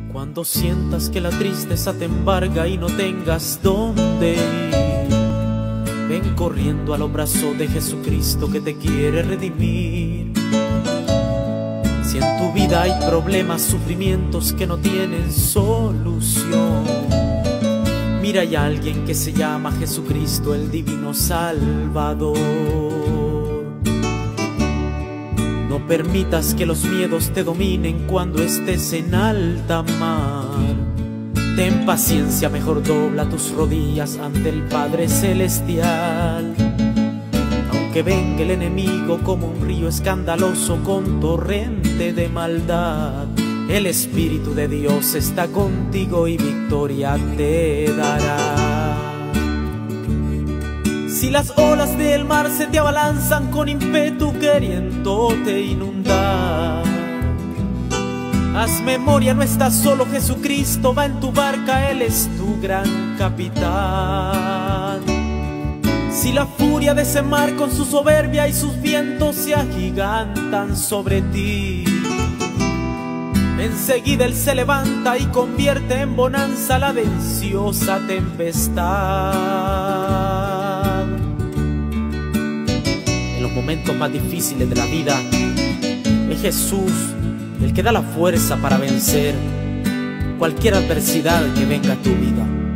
Cuando sientas que la tristeza te embarga y no tengas dónde ir, ven corriendo al abrazo de Jesucristo que te quiere redimir. Si en tu vida hay problemas, sufrimientos que no tienen solución, mira, hay alguien que se llama Jesucristo, el divino Salvador. No permitas que los miedos te dominen cuando estés en alta mar. Ten paciencia, mejor dobla tus rodillas ante el Padre Celestial. Aunque venga el enemigo como un río escandaloso con torrente de maldad, el Espíritu de Dios está contigo y victoria te dará. Si las olas del mar se te abalanzan con ímpetu queriéndote inundar, haz memoria, no estás solo, Jesucristo va en tu barca, Él es tu gran capitán. Si la furia de ese mar con su soberbia y sus vientos se agigantan sobre ti, enseguida Él se levanta y convierte en bonanza la deliciosa tempestad. En los momentos más difíciles de la vida, es Jesús el que da la fuerza para vencer cualquier adversidad que venga a tu vida.